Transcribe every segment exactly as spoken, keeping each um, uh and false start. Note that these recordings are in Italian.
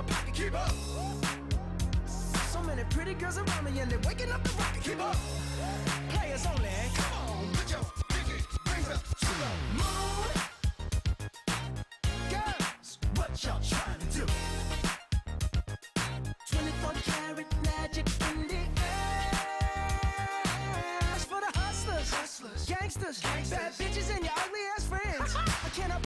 my pocket, keep up. So many pretty girls around me and they're waking up the rocket, keep up. Players only, come on, put your pinky rings up to the moon. Girls, what y'all trying to do? twenty-four karat magic in the air. For the hustlers, hustlers, gangsters, gangsters, bad bitches and your ugly ass friends. I cannot.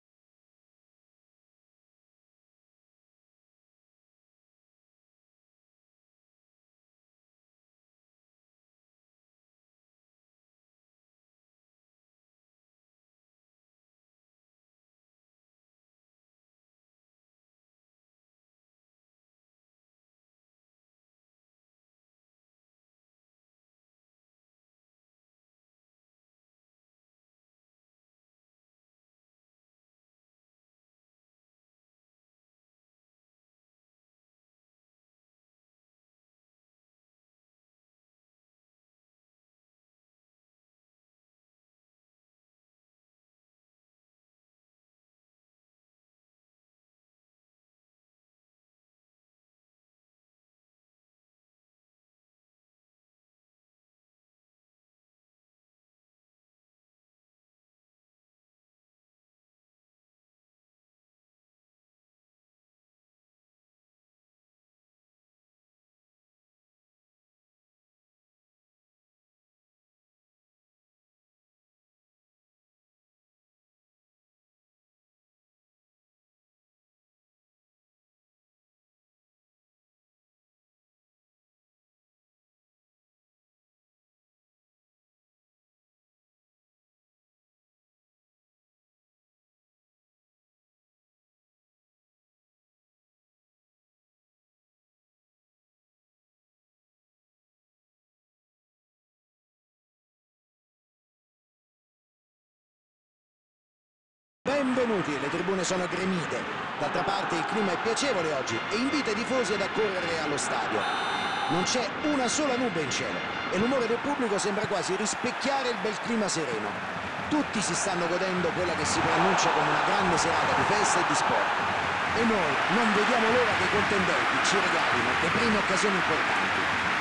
Benvenuti, le tribune sono gremite. D'altra parte il clima è piacevole oggi e invita i tifosi ad accorrere allo stadio. Non c'è una sola nube in cielo e l'umore del pubblico sembra quasi rispecchiare il bel clima sereno. Tutti si stanno godendo quella che si preannuncia come una grande serata di festa e di sport. E noi non vediamo l'ora che i contendenti ci regalino le prime occasioni importanti.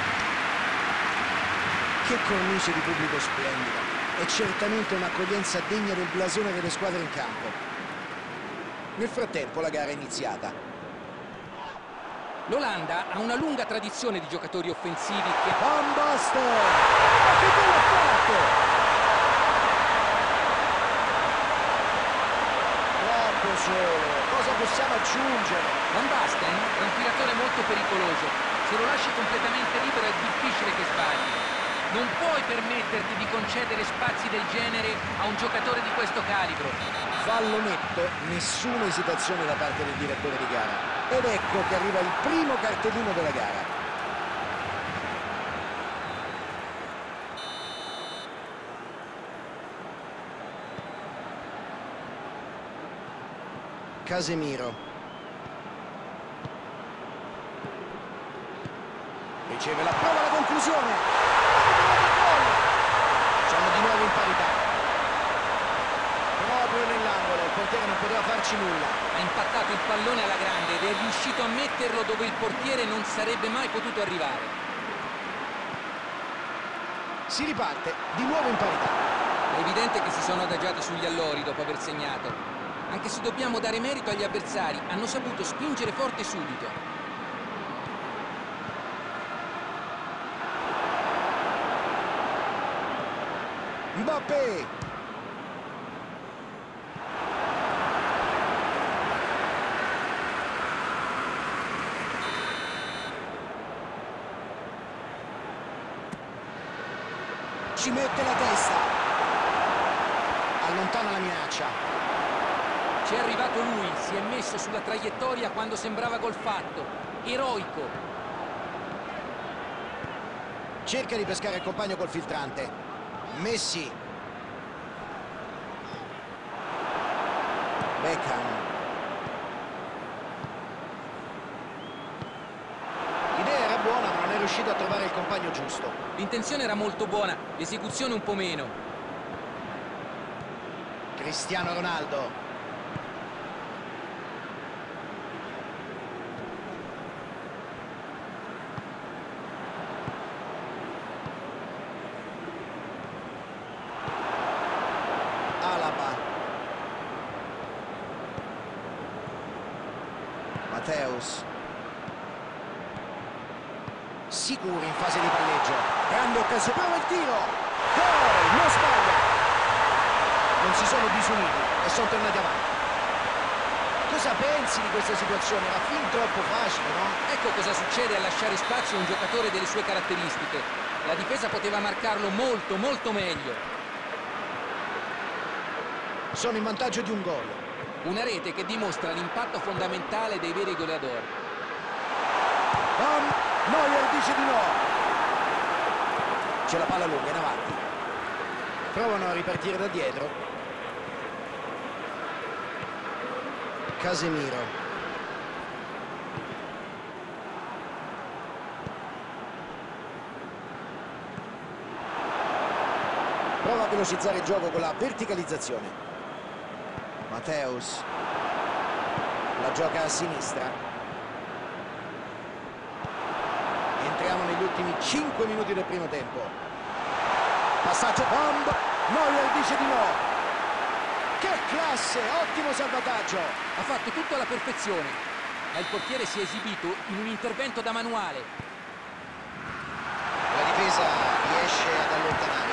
Che cornice di pubblico splendida! È certamente un'accoglienza degna del blasone delle squadre in campo. Nel frattempo la gara è iniziata. L'Olanda ha una lunga tradizione di giocatori offensivi che... Van Basten! Ma che bello ha fatto! Troppo solo! Cosa possiamo aggiungere? Van Basten è un tiratore molto pericoloso. Se lo lasci completamente libero è difficile che sbagli. Non puoi permetterti di concedere spazi del genere a un giocatore di questo calibro. Fallo netto, nessuna esitazione da parte del direttore di gara. Ed ecco che arriva il primo cartellino della gara. Casemiro. Riceve la prova alla conclusione. Sono di nuovo in parità. Proprio nell'angolo, il portiere non poteva farci nulla. Ha impattato il pallone alla grande ed è riuscito a metterlo dove il portiere non sarebbe mai potuto arrivare. Si riparte, di nuovo in parità. È evidente che si sono adagiati sugli allori dopo aver segnato. Anche se dobbiamo dare merito agli avversari, hanno saputo spingere forte subito. Mbappé! Ci mette la testa. Allontana la minaccia. Ci è arrivato lui, si è messo sulla traiettoria quando sembrava gol fatto. Eroico. Cerca di pescare il compagno col filtrante. Messi. Beckham. L'idea era buona, ma non è riuscito a trovare il compagno giusto. L'intenzione era molto buona, l'esecuzione un po' meno. Cristiano Ronaldo. Matteus. Sicuri in fase di palleggio. Grande occasione. Prova il tiro. Gol! Non sbaglia. Non si sono disuniti e sono tornati avanti. Cosa pensi di questa situazione? Era fin troppo facile, no? Ecco cosa succede a lasciare spazio a un giocatore delle sue caratteristiche. La difesa poteva marcarlo molto, molto meglio. Sono in vantaggio di un gol. Una rete che dimostra l'impatto fondamentale dei veri goleador. Bam! Neuer dice di no. C'è la palla lunga in avanti. Provano a ripartire da dietro. Casemiro. Prova a velocizzare il gioco con la verticalizzazione. Matteus. La gioca a sinistra. Entriamo negli ultimi cinque minuti del primo tempo. Passaggio. Bomb. Neuer dice di no. Che classe, ottimo salvataggio. Ha fatto tutto alla perfezione, ma il portiere si è esibito in un intervento da manuale. La difesa riesce ad allontanare.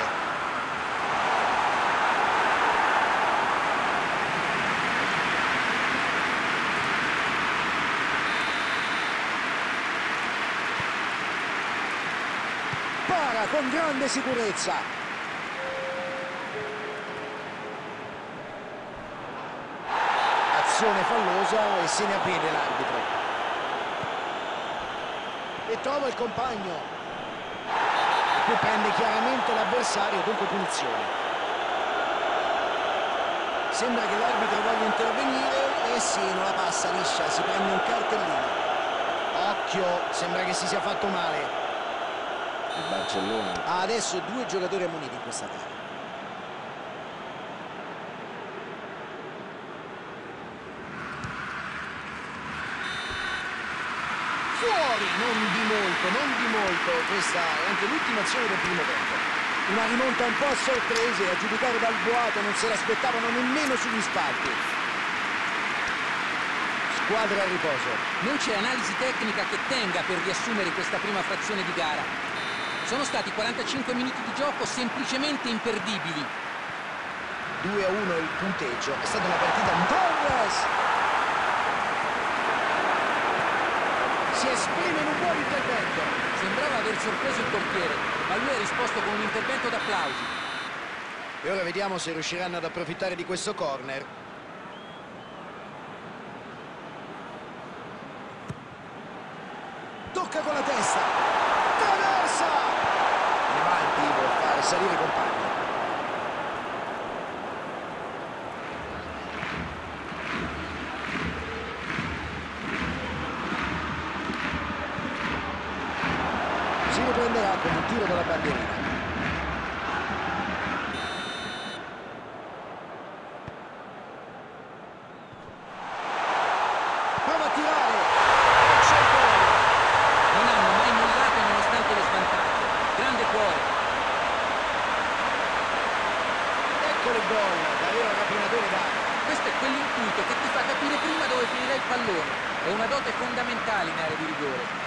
Para con grande sicurezza. Fallosa e se ne avvede l'arbitro e trova il compagno. Qui prende chiaramente l'avversario, dunque punizione. Sembra che l'arbitro voglia intervenire e sì, non la passa liscia, si prende un cartellino. Occhio, sembra che si sia fatto male. Il Barcellona ha adesso due giocatori ammoniti in questa gara. Fuori, non di molto, non di molto, questa è anche l'ultima azione del primo tempo. Una rimonta un po' a sorprese, a giudicare dal boato non se l'aspettavano nemmeno sugli spalti. Squadra a riposo. Non c'è analisi tecnica che tenga per riassumere questa prima frazione di gara. Sono stati quarantacinque minuti di gioco semplicemente imperdibili. due a uno il punteggio, è stata una partita Torres! Si esprime in un buon intervento. Sembrava aver sorpreso il portiere, ma lui ha risposto con un intervento d'applausi. E ora vediamo se riusciranno ad approfittare di questo corner. Tocca con la testa. Traversa! In avanti, vuol fare salire i compagni. Si riprenderà con un tiro dalla bandierina. Prova a tirare. C'è il gol. Non hanno mai mollato nonostante lo svantaggio. Grande cuore. Eccolo il gol, da vero rapinatore d'area. Questo è quell'intuito che ti fa capire prima dove finirà il pallone. È una dote fondamentale in area di rigore.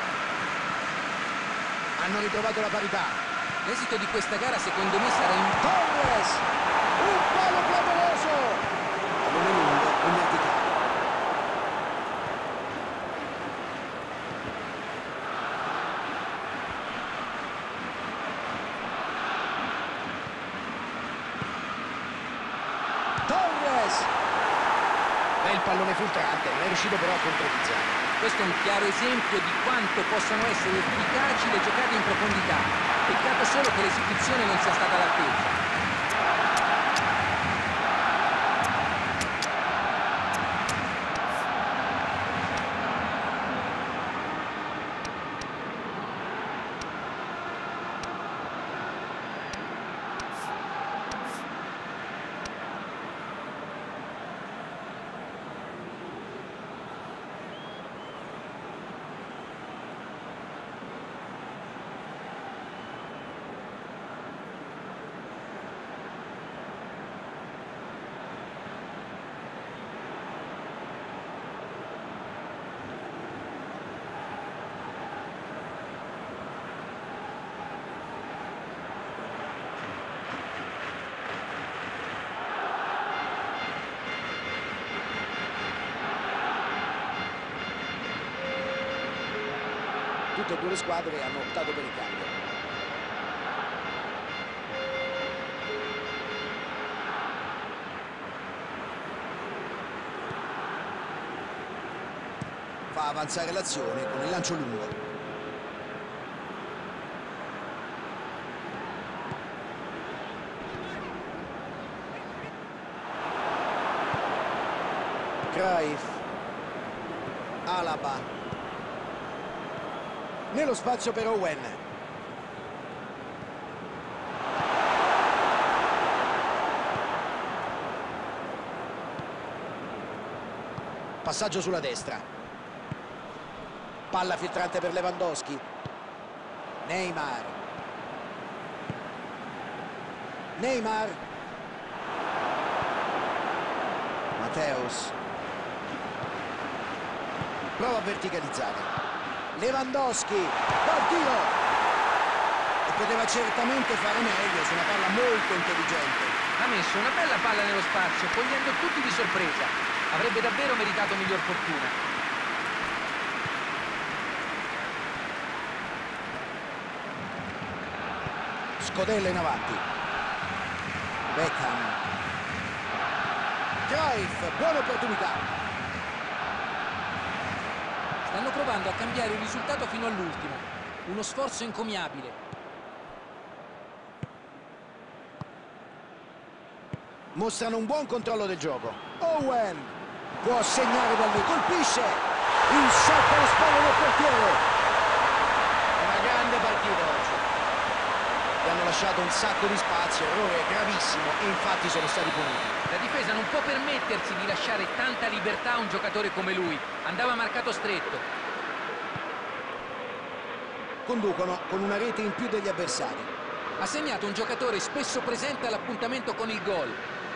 Hanno ritrovato la parità. L'esito di questa gara secondo me sarà in... Torres! Un palo clamoroso! Pallone lungo in verticale. Torres! E il pallone filtrante, non è riuscito però a concretizzare. Questo è un chiaro esempio di quanto possano essere efficaci le giocate in profondità. Peccato solo che l'esibizione non sia stata all'altezza. tutte e due le squadre hanno optato per il cambio. Fa avanzare l'azione con il lancio lungo. Cruyff, Alaba, nello spazio per Owen. Passaggio sulla destra. Palla filtrante per Lewandowski. Neymar. Neymar. Matteus. Prova a verticalizzare. Lewandowski, dal tiro! E poteva certamente fare meglio su una palla molto intelligente. Ha messo una bella palla nello spazio, cogliendo tutti di sorpresa. Avrebbe davvero meritato miglior fortuna. Scodella in avanti. Beckham. Cruyff, buona opportunità. Stanno provando a cambiare il risultato fino all'ultimo. Uno sforzo encomiabile. Mostrano un buon controllo del gioco. Owen può segnare da lì, colpisce. Il shot alle spalle del portiere. Una grande partita oggi. Gli hanno lasciato un sacco di spazio, errore gravissimo e infatti sono stati puniti. La difesa non può permettersi di lasciare tanta libertà a un giocatore come lui. Andava marcato stretto. Conducono con una rete in più degli avversari. Ha segnato un giocatore spesso presente all'appuntamento con il gol.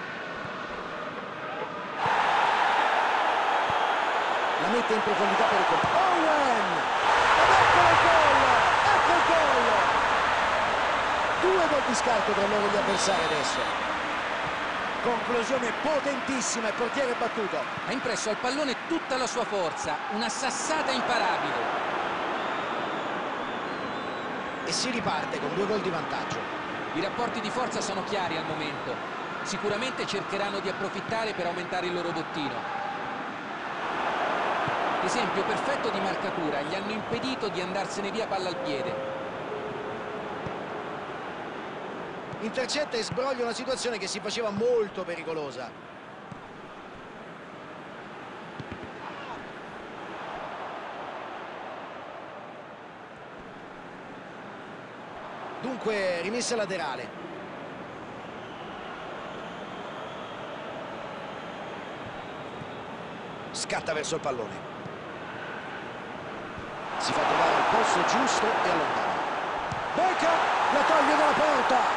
La mette in profondità per il gol. Owen! Ed ecco il gol! Ecco il gol! Due gol di scarto tra loro gli avversari adesso. Conclusione potentissima, il portiere battuto. Ha impresso al pallone tutta la sua forza, una sassata imparabile. E si riparte con due gol di vantaggio. I rapporti di forza sono chiari al momento. Sicuramente cercheranno di approfittare per aumentare il loro bottino. Esempio perfetto di marcatura, gli hanno impedito di andarsene via palla al piede. Intercetta e sbroglia una situazione che si faceva molto pericolosa. Dunque rimessa laterale. Scatta verso il pallone. Si fa trovare il posto giusto e allontana. Beckham la toglie dalla porta.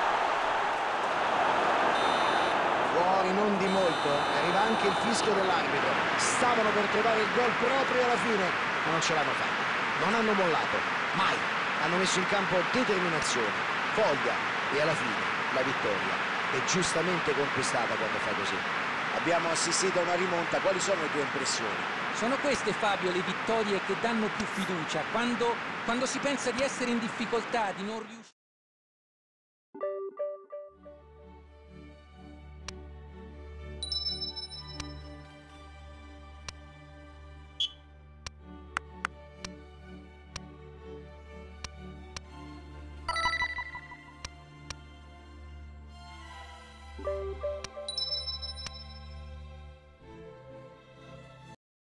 Fuori non di molto, arriva anche il fischio dell'arbitro. Stavano per trovare il gol proprio alla fine, ma non ce l'hanno fatta. Non hanno mollato, mai. Hanno messo in campo determinazione, voglia e alla fine la vittoria è giustamente conquistata quando fa così. Abbiamo assistito a una rimonta, quali sono le tue impressioni? Sono queste, Fabio, le vittorie che danno più fiducia, quando, quando si pensa di essere in difficoltà, di non riuscire.